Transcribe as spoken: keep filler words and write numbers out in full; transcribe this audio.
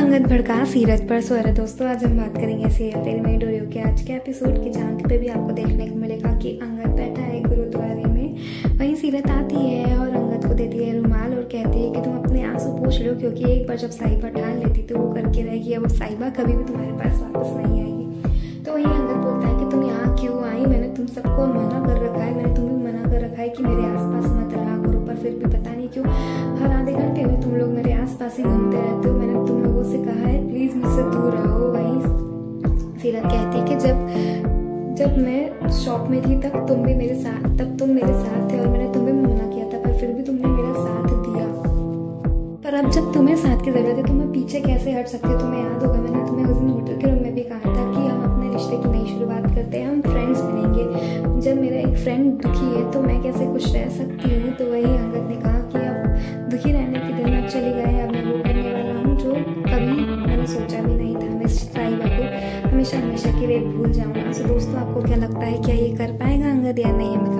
अंगद भड़का सीरत पर सोरा। दोस्तों आज हम बात करेंगे सीरियल तेरी मेरी डोरियों के आज के एपिसोड की, जहाँ पे भी आपको देखने को मिलेगा कि अंगद बैठा है गुरुद्वारे में। वहीं सीरत आती है और अंगद को देती है रुमाल और कहती है कि तुम अपने आंसू पोंछ लो, क्योंकि एक बार जब साहिबा ठान लेती तो वो करके रहेगी, अब साहिबा कभी भी तुम्हारे पास वापस नहीं आएगी। तो वहीं अंगद बोलता है कि तुम यहाँ क्यों आई, मैंने तुम सबको मना कर रखा है, मैंने तुम्हें मना कर रखा है कि मेरे आसपास मत रहा करो, पर फिर भी पता नहीं क्यों हर आधे घंटे में तुम लोग मेरे आसपास ही घूमते रहते हो। मैंने तुम लोगों से कहा है प्लीज मुझसे दूर रहो। वहीं सीरत कहती है कि जब जब मैं शॉप में थी तब तुम भी मेरे साथ तब तुम मेरे साथ थे और मैंने तुम्हें मना किया था, पर फिर भी तुमने मेरा साथ दिया। पर अब जब तुम्हें साथ की जरूरत है तो मैं पीछे कैसे हट सकती हूँ। तुम्हें याद होगा मैंने तुम्हें उस दिन होटल के रूम में भी कहा था कि हम अपने रिश्ते की नई शुरुआत करते हैं, हम फ्रेंड्स बनेंगे। जब मेरा एक फ्रेंड दुखी है तो मैं कैसे खुश रह सकती हूँ। तो वही अंगद ने कहा कि अब दुखी रहने के दिन अब चले गए, अब मैं वो करने वाला हूँ जो कभी मैंने सोचा भी नहीं था। मैं साहिबा को हमेशा हमेशा के लिए भूल जाऊँगा। तो दोस्तों आपको क्या लगता है, क्या ये कर पाएगा अंगद या नहीं?